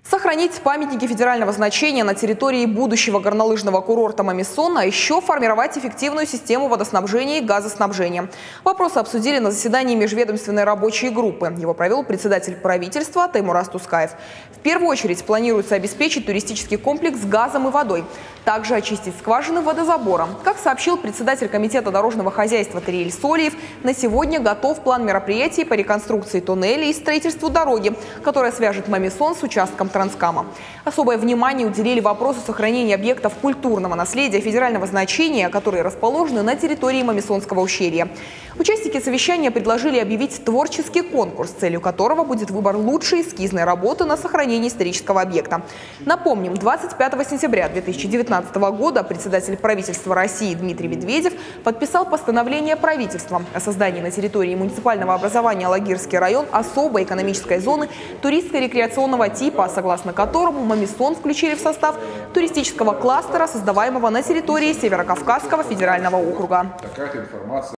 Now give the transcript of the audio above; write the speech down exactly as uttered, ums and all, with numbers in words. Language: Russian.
Сохранить памятники федерального значения на территории будущего горнолыжного курорта Мамисон, а еще формировать эффективную систему водоснабжения и газоснабжения. Вопросы обсудили на заседании межведомственной рабочей группы. Его провел председатель правительства Таймураз Тускаев. В первую очередь планируется обеспечить туристический комплекс газом и водой. Также очистить скважины водозабором. Как сообщил председатель комитета дорожного хозяйства Тариэль Солиев, на сегодня готов план мероприятий по реконструкции туннелей и строительству дороги, которая свяжет Мамисон с участком Транскама. Особое внимание уделили вопросу сохранения объектов культурного наследия федерального значения, которые расположены на территории Мамисонского ущелья. Участники совещания предложили объявить творческий конкурс, целью которого будет выбор лучшей эскизной работы на сохранение исторического объекта. Напомним, двадцать пятого сентября две тысячи девятнадцатого года председатель правительства России Дмитрий Медведев подписал постановление правительства о создании на территории муниципального образования Лагирский район особой экономической зоны туристско-рекреационного типа, согласно которому Мамисон включили в состав туристического кластера, создаваемого на территории Северокавказского федерального округа.